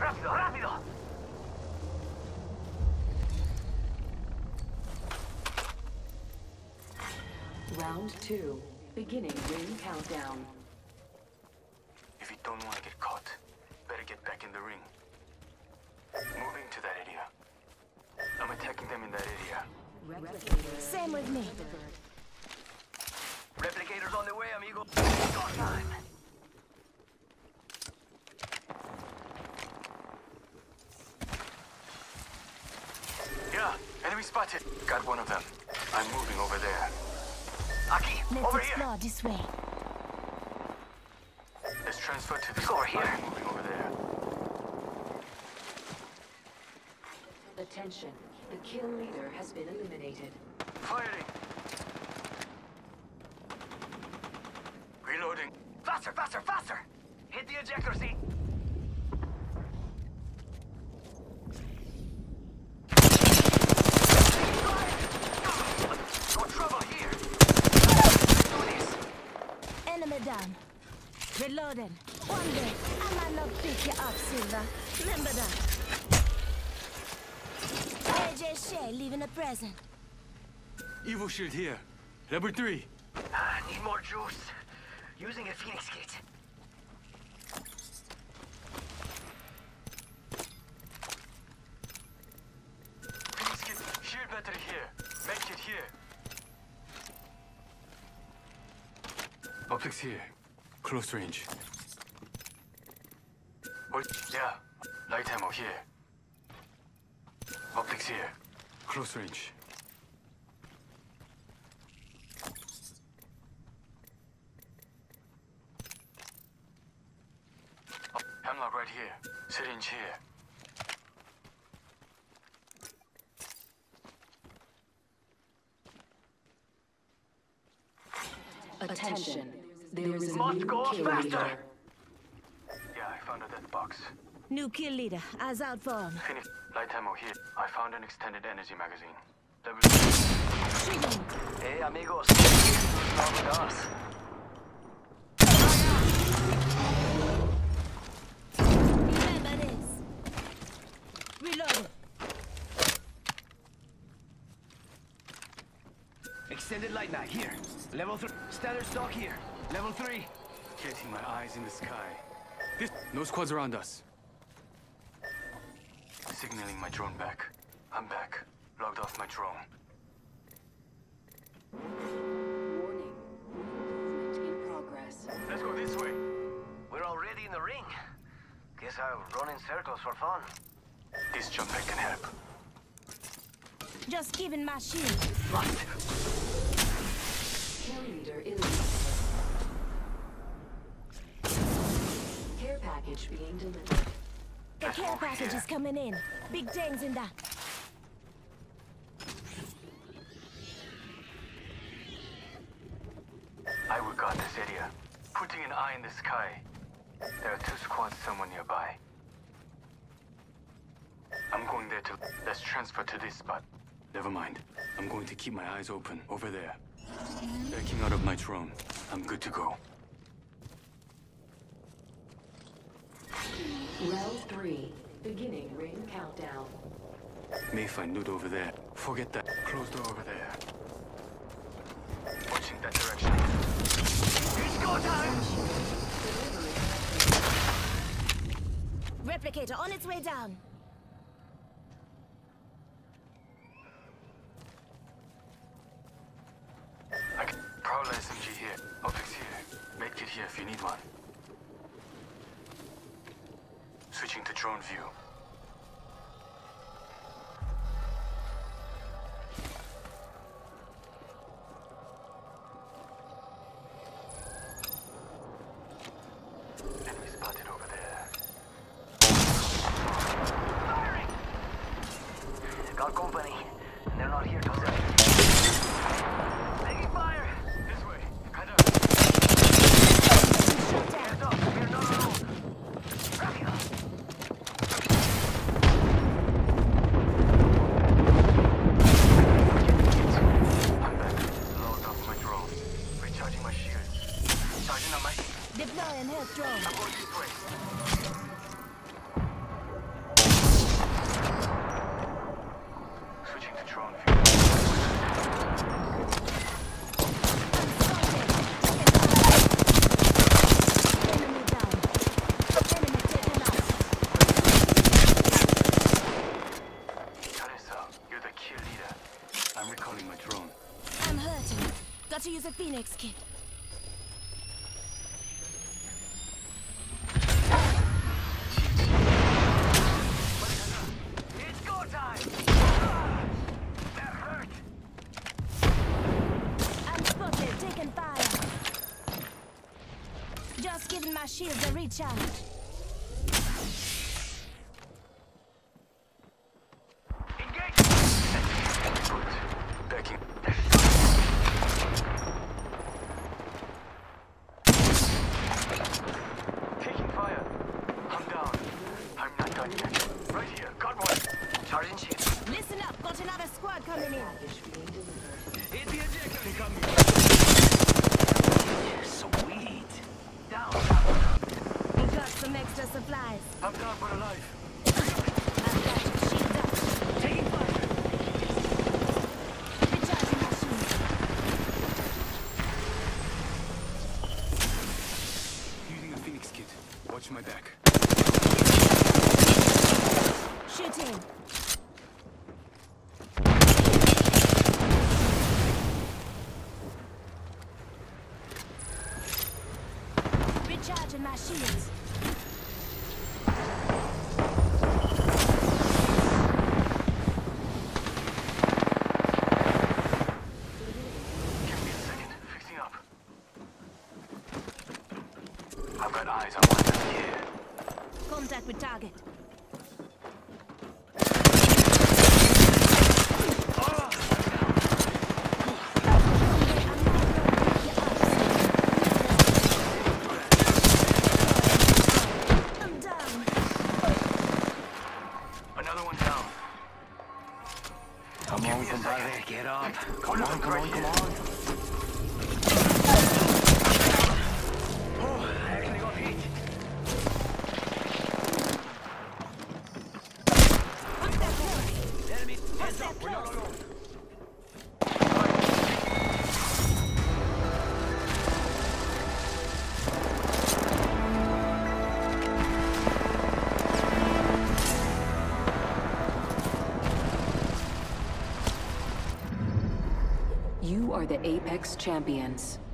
¡Rápido, rápido! Round 2. Beginning ring countdown. If you don't want to get caught, better get back in the ring. Moving to that area. I'm attacking them in that area. Same with me. Replicators on the way, amigo. Go time! Yeah, enemy spotted. Got one of them. I'm moving over there. Aki, Let's over here! explore this way. Let's transfer to this. Over here. I'm moving over there. Attention. The kill leader has been eliminated. Firing. Reloading. Faster, faster, faster! Hit the ejector seat! No trouble here! Do this! Enemy down. Reloading. One day, I might not pick you up, Silva. Remember that. AJ Shea leaving a present. Evo shield here. Level 3. Need more juice. Using a Phoenix kit. Phoenix kit. Shield battery here. Make it here. Optics here. Close range. Yeah. Light ammo here. Optics here. Close range. Hemlock right here. Syringe here. Attention. There is a Must new go kill faster. leader. Yeah, I found a death box. New kill leader. Eyes out for him. Finish. Light ammo here. I found an extended energy magazine. Level Shooting. Hey, amigos. Not with us. Remember this. Reloading. Extended light mag here. Level 3. Standard stock here. Level 3. Getting my eyes in the sky. No squads around us. Signaling my drone back. I'm back. Logged off my drone. Warning. Movement in progress. Let's go this way. We're already in the ring. Guess I'll run in circles for fun. This jump pack can help. Just giving my shield. Right. Kill leader eliminated. Care package being delivered. The care package is coming in. Big things in that. I will guard this area. Putting an eye in the sky. There are 2 squads somewhere nearby. I'm going there to... Let's transfer to this spot. Never mind. I'm going to keep my eyes open over there. Backing out of my drone. I'm good to go. Round 3. Beginning ring countdown. May find loot over there. Forget that. Closed door over there. Watching that direction. It's go time! Replicator on its way down. Prowler SMG here. Optics here. Make it here if you need one. Switching to drone view. Enemy spotted over there. Firing! Got company. And they're not here to sell. Taking fire! This way. Head up. Hands up! We're not alone! Rápido! I'm back. Logged off my drone. Recharging my shield. Charging on my... Deploying health drone. I'm going this way. Phoenix Kid. It's go time! That hurt! I'm spotted, taking fire. Just giving my shields a recharge. Engage! Good. Backing. Taking fire. I'm down. I'm not done yet. Right here. Got one. Charging shield. Listen up, got another squad coming in. Package being delivered. Hit the ejector. Sweet. Down. We got some extra supplies. I'm down but alive. I've got your shield up. Taking fire. Recharging my shield. Using a Phoenix kit. Watch my back. Shooting. Recharging my shields. Give me a second. Fixing up. I've got eyes on one enemy here. Contact with target. I'm down. Another one down. Come on, compadre. Get up. Come on, come on, come on. Oh, I actually got hit. Enemy, heads up. We're not alone. You are the Apex champions.